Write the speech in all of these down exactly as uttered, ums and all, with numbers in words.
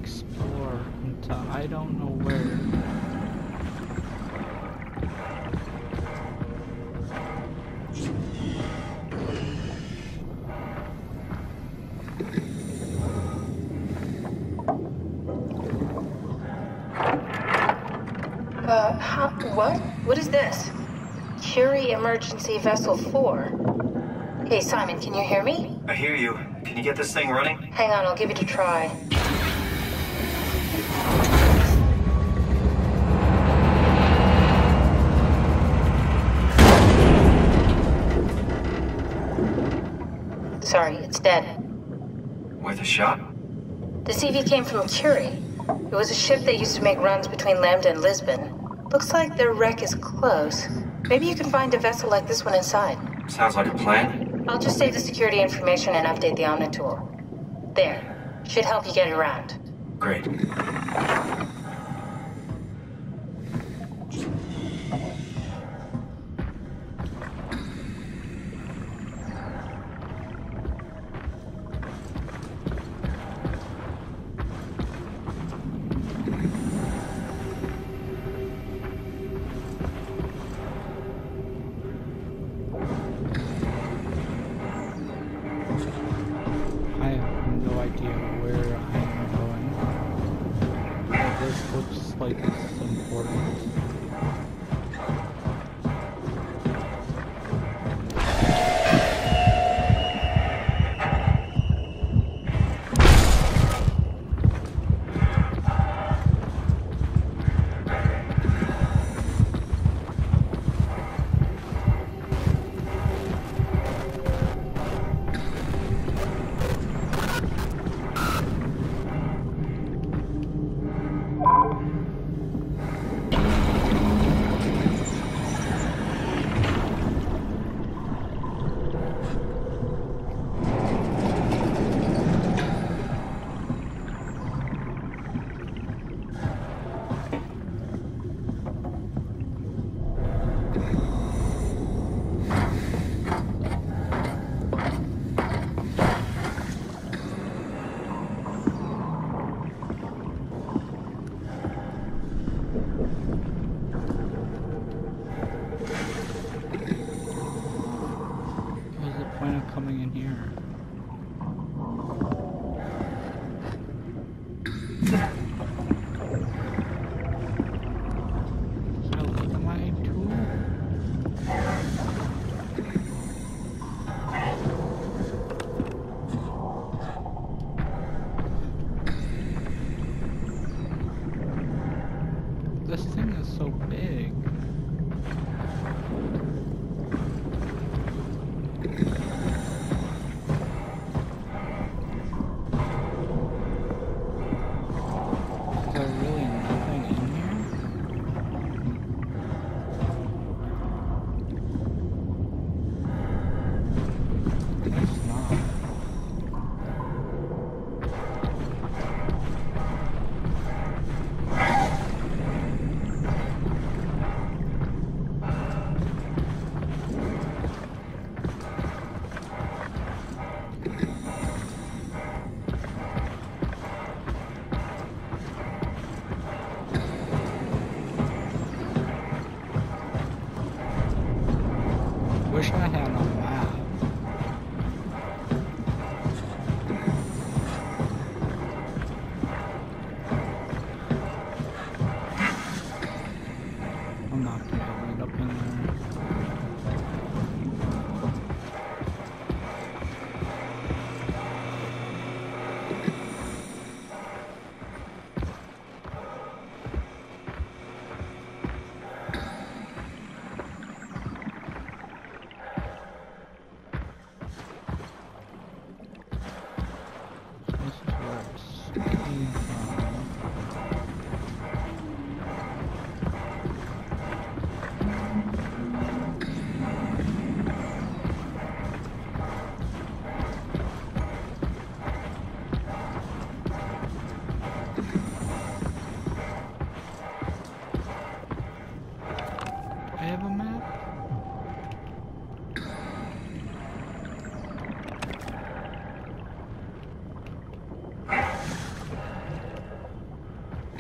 explore until I don't know where. Uh, how, what? What is this? Curie Emergency Vessel four. Hey, Simon, can you hear me? I hear you. Can you get this thing running? Hang on, I'll give it a try. Sorry, it's dead. Worth a shot? The C V came from Curie. It was a ship that used to make runs between Lambda and Lisbon. Looks like their wreck is close. Maybe you can find a vessel like this one inside. Sounds like a plan. I'll just save the security information and update the Omnitool. There. Should help you get around. Great. This thing is so big. Is there really nothing in here? It's not. Wish I had a map. I'm not gonna end up in there. This is where it's came from. Do I have a map?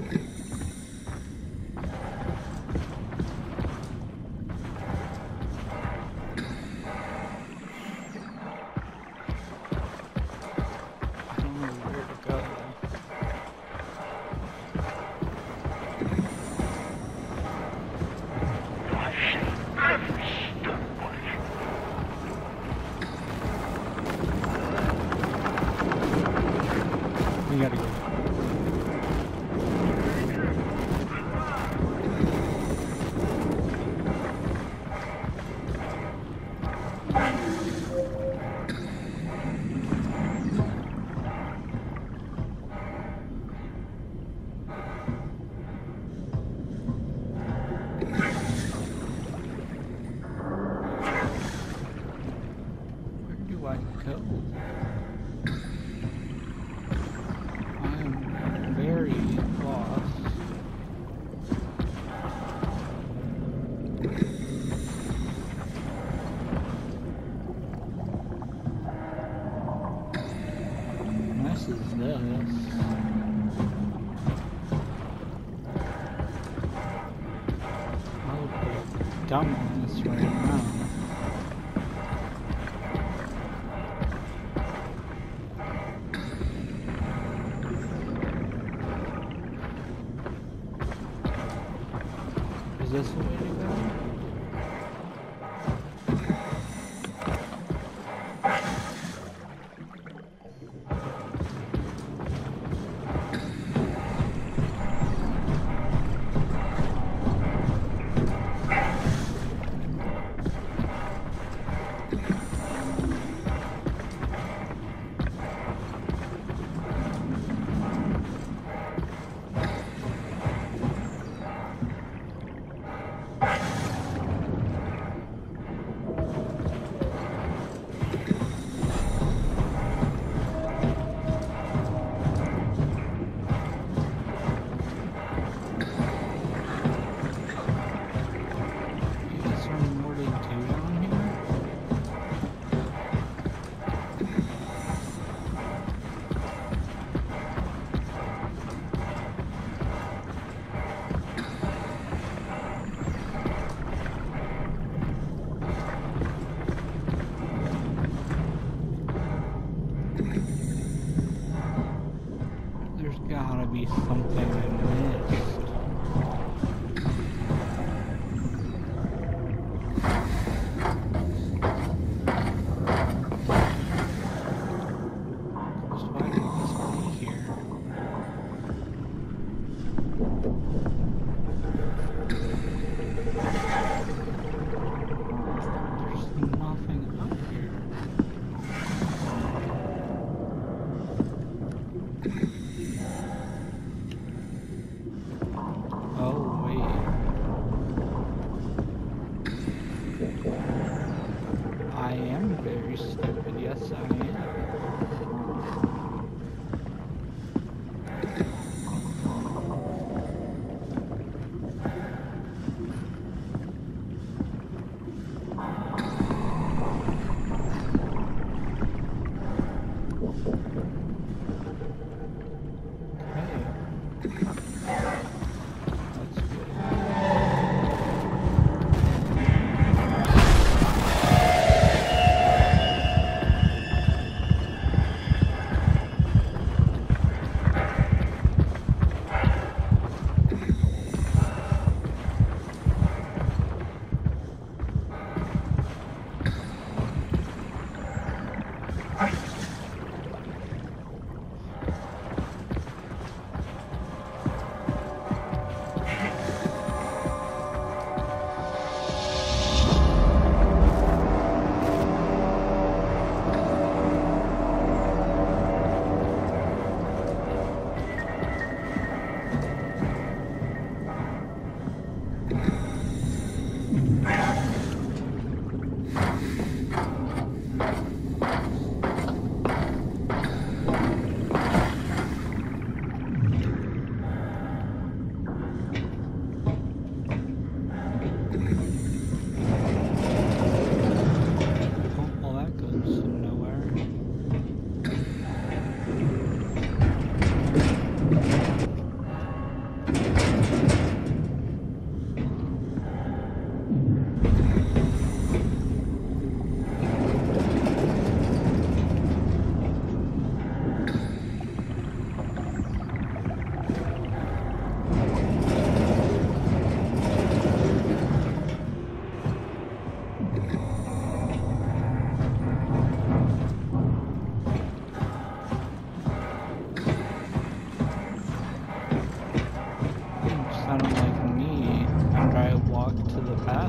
Dumb on this right now. Is this the way to go? Be something I missed. So why did this be here? There's nothing up here.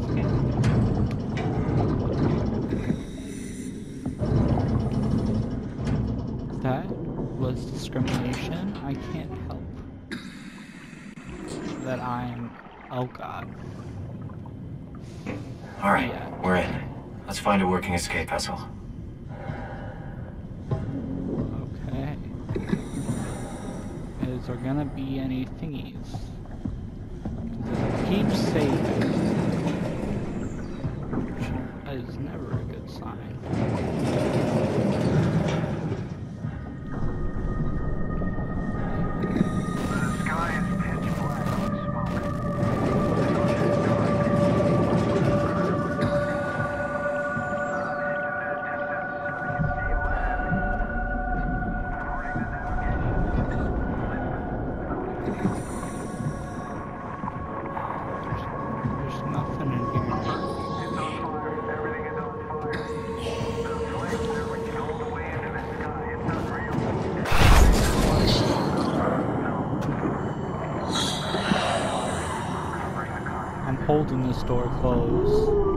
nothing. That was discrimination. I can't help that I'm... Oh god. Alright, Yeah. we're in. Let's find a working escape vessel. Okay. Is there gonna be any thingies? It keeps saving. Which is never a good sign. There's nothing in here. I'm holding this door closed.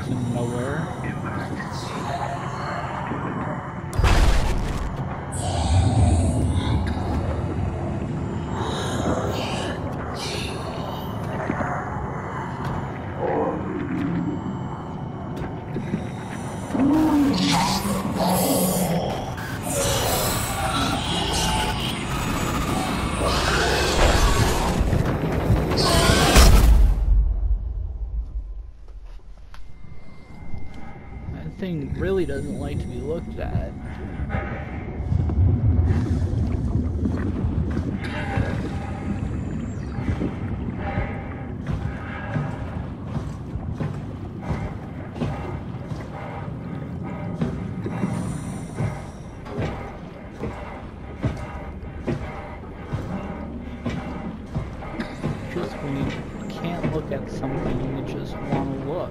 to nowhere. Thing really doesn't like to be looked at. Just when you can't look at something, you just want to look.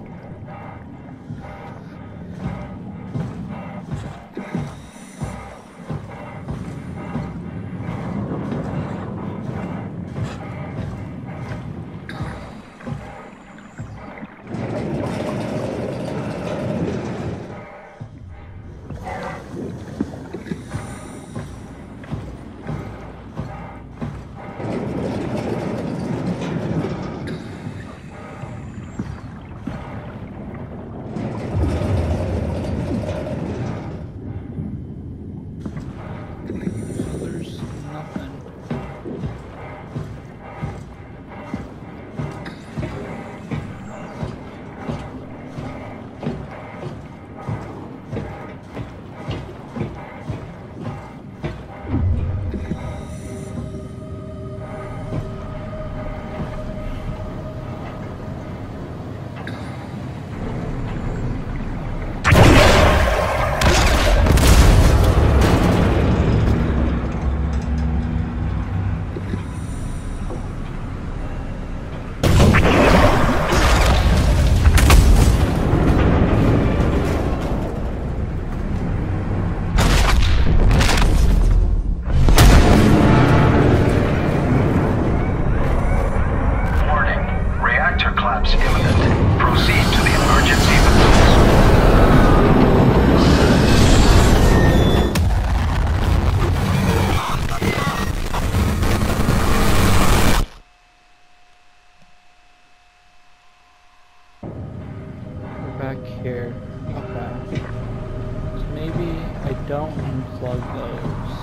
Here. Okay. So maybe I don't unplug those.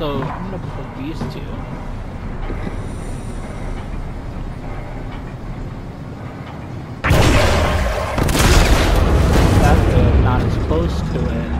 So I'm gonna put these two. That's good, not as close to it.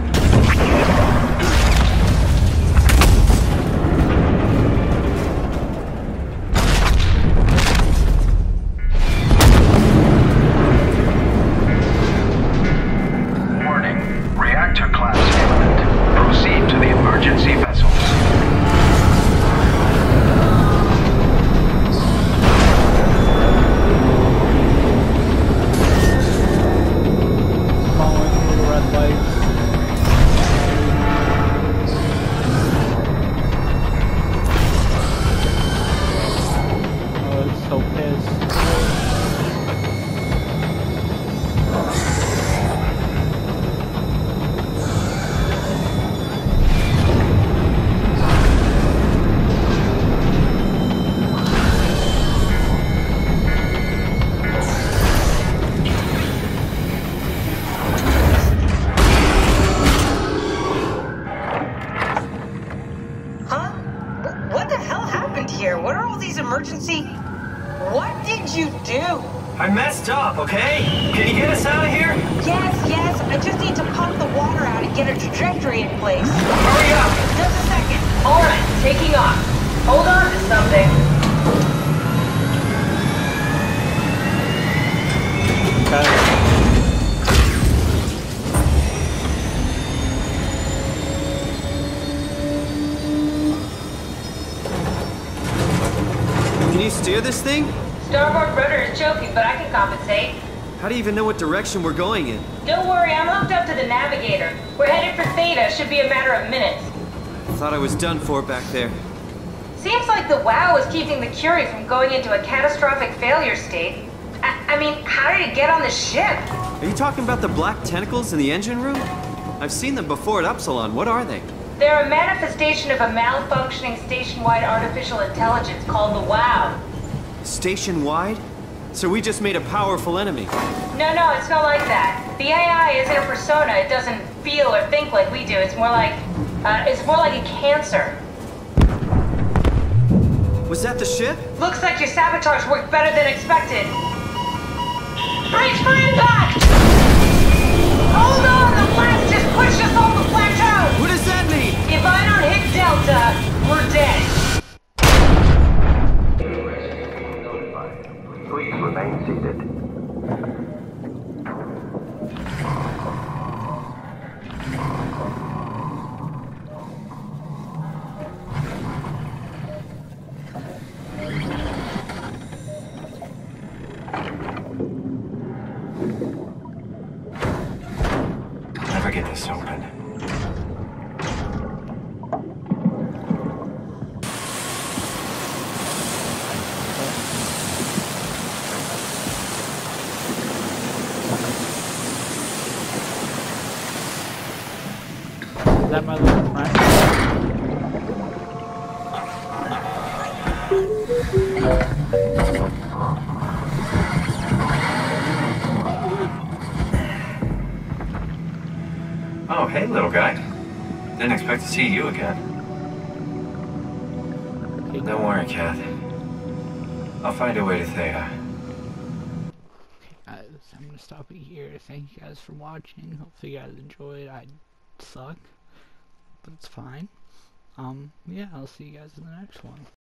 Emergency? What did you do? I messed up, okay? Can you get us out of here? Yes, yes. I just need to pump the water out and get a trajectory in place. Hurry up! Just a second. All right, taking off. Hold on to something. Okay. Can you steer this thing? Starboard rudder is choking, but I can compensate. How do you even know what direction we're going in? Don't worry, I'm hooked up to the navigator. We're headed for Theta. Should be a matter of minutes. I thought I was done for back there. Seems like the WOW is keeping the Curie from going into a catastrophic failure state. I, I mean, how did it get on the ship? Are you talking about the black tentacles in the engine room? I've seen them before at Upsilon. What are they? They're a manifestation of a malfunctioning station-wide artificial intelligence called the WOW. Station-wide? So we just made a powerful enemy. No, no, it's not like that. The A I isn't a persona. It doesn't feel or think like we do. It's more like, uh, it's more like a cancer. Was that the ship? Looks like your sabotage worked better than expected. Brace for impact! Hold on, the blast just pushed us off the plateau! What does that mean? If I don't hit Delta, we're dead. Please remain seated. Never get this open. Is that my little friend? Oh, hey, little guy. Didn't expect to see you again. Okay, Don't worry, Kath. I'll find a way to Theta. guys, I'm gonna stop it here. Thank you guys for watching. Hopefully you guys enjoyed. I suck, but it's fine. Um, yeah, I'll see you guys in the next one.